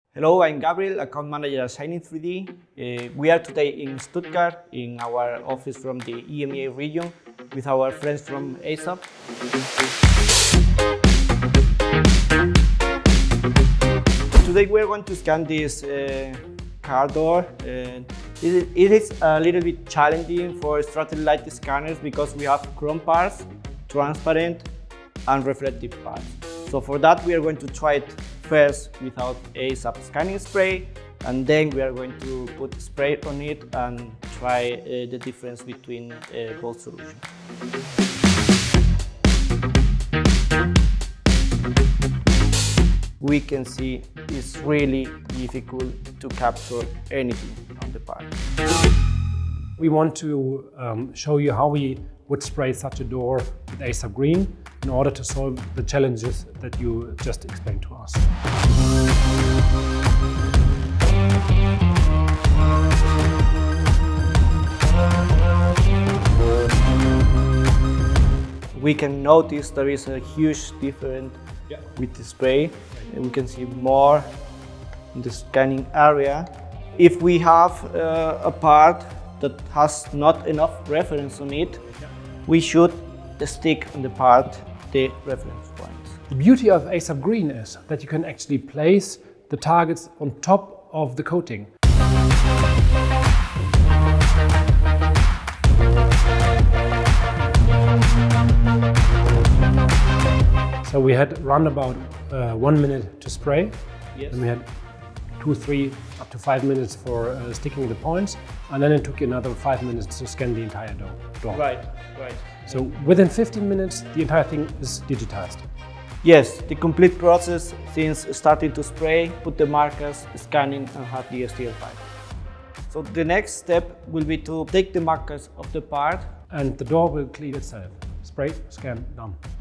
Hello, I'm Gabriel, account manager at Shining3D. We are today in Stuttgart, in our office from the EMEA region, with our friends from AESUB. Today we are going to scan this car door. It is a little bit challenging for structured light scanners because we have chrome parts, transparent and reflective parts. So for that we are going to try it first without AESUB scanning spray, and then we are going to put spray on it and try the difference between both solutions. We can see it's really difficult to capture anything on the part. We want to show you how we would spray such a door with AESUB green in order to solve the challenges that you just explained to us. We can notice there is a huge difference with the spray. And we can see more in the scanning area. If we have a part that has not enough reference on it, we should stick on the part the reference points. The beauty of AESUB green is that you can actually place the targets on top of the coating. So we had around about 1 minute to spray, and we had 2, 3, up to 5 minutes for sticking the points, and then it took another 5 minutes to scan the entire door. Right. So within 15 minutes, the entire thing is digitized. Yes, the complete process since starting to spray, put the markers, scanning and have the STL5. So the next step will be to take the markers of the part. And the door will clean itself. Spray, scan, done.